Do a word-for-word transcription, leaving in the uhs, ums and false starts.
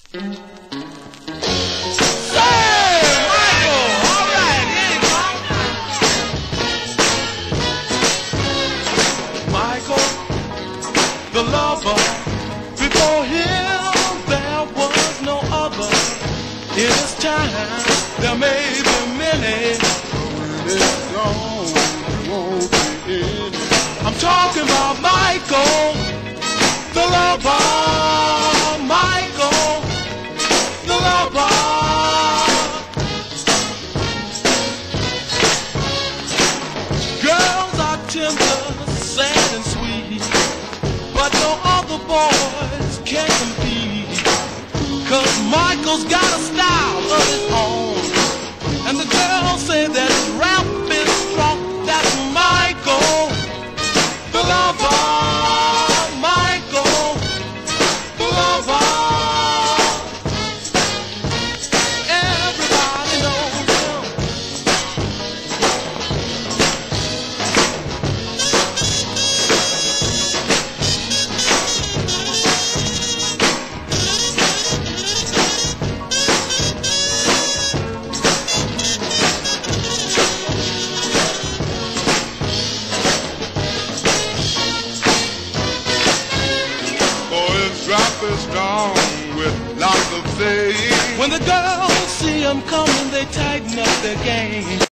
The lover, before him there was no other. In his time there may be many, but when it's gone there won't be any. I'm talking about Michael, the lover, Michael, the lover. Girls are tender, sad and sweet, but no other boys can compete, 'cause Michael's got a style of his own, and the girls say that his rap is strong. That's Michael, the lover, Michael, the lover. Everybody knows him. Drop is strong with lots of faith. When the girls see him coming, they tighten up their game.